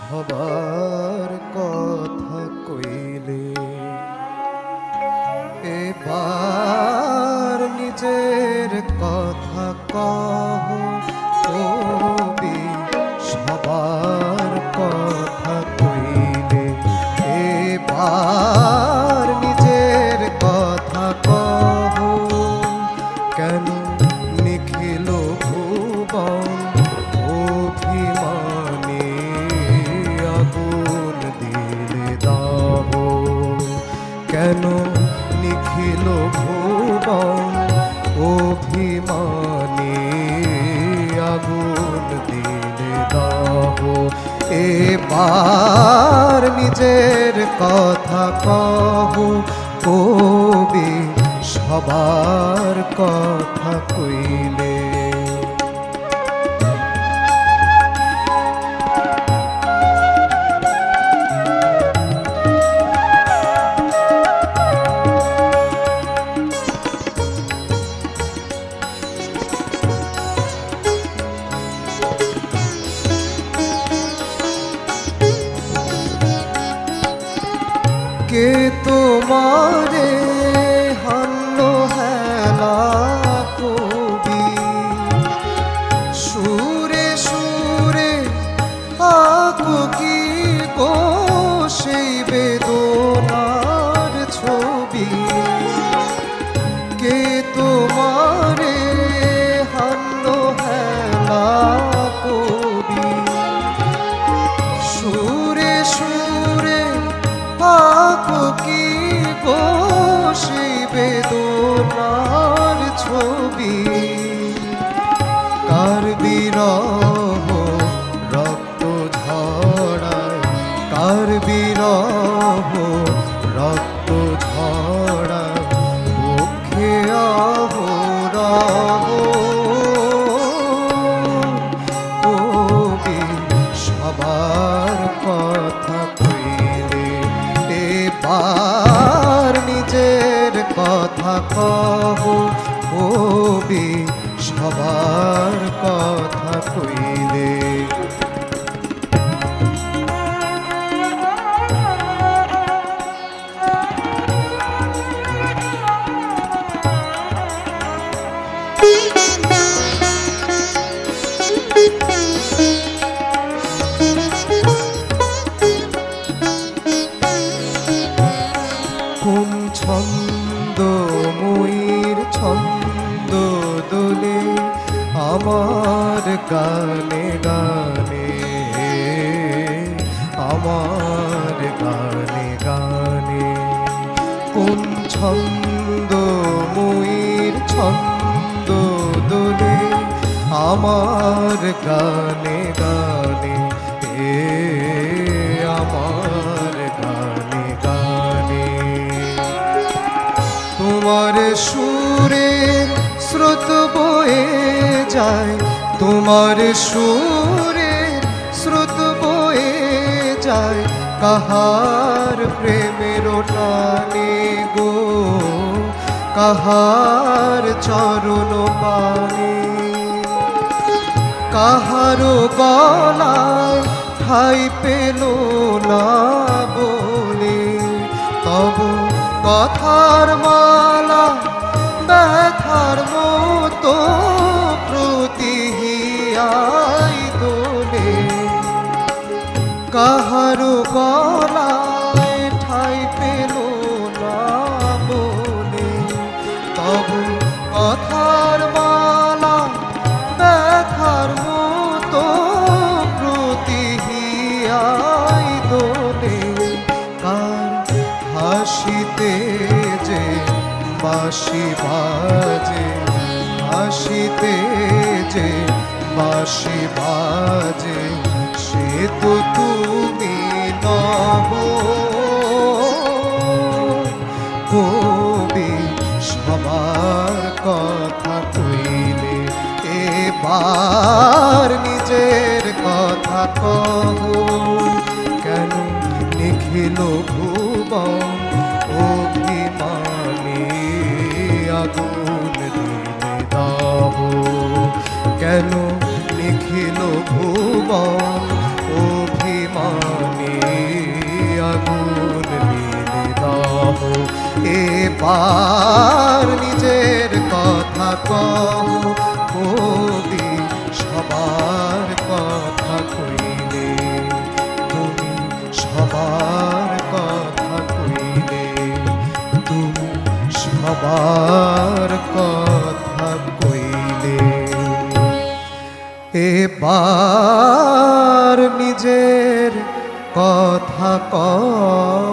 সবার কথা কইলে এবার নিজের কথা কহ কবি। সবার কথা কইলে এবার নিজের কথা কহ। কেন নিখিল ভুবন অভিমানে আগুন দিলে দাহ। কেন নিখিল ভুবন অভিমানে আগুন দিলে দাহ। এবার নিজের কথা কহ কবি। সবার কথা কইলে কে তোমারে হানলো হেলা কবি। সুরে সুরে আঁকো কি গো সেই বেদনার ছবি। কে তোমারে হানলো হেলা কবি। সুরে সুরে আঁকো কি গো সেই বেদনার ছবি। কার বিরহ রক্ত ঝরায়, কার বিরহ রক্ত ঝরায় মুখে আহরহ। কবি সবার কথা কইলে এবার নিজের কথা কহ কবি। সবার কথা কইলে কোন ছন্দ ময়ূর ছন্দ দোলে আমার গানে গানে, আমার গানে গানে। কোন ছন্দ ময়ূর ছন্দ দোলে আমার গানে গানে, আমার গানে গানে। তোমার সুরের স্রোত বয়ে যায়, তোমার সুরের স্রোত বয়ে যায় কাহার প্রেমের টানে গো, কাহার চরণ পানে। কাহারো গলায় ঠাই পেল না বলে তব কথার মালা ব্যথার মতো প্রতিহিয়াই দোলে। কাহারো গলায় ঠাই পেল না বলে তব কথার মালা ব্যথার মতো প্রতিহিয়াই দোলে। কার হাসিতে যে বাঁশি বাজে, হাসিতে যে বাঁশি বাজে সে তো তুমি নহ। কবি সবার কথা কইলে এবার নিজের কথা কহ। কেন নিখিল ভুবন অভিমানে আগুন দিলে দাহ। কেন নিখিল ভুবন অভিমান এবার নিজের কথা কও কবি সবার কথা কইলে তুমি সবার কথা কইলে তুমি সবার কথা কইলে এবার নিজের কথা কও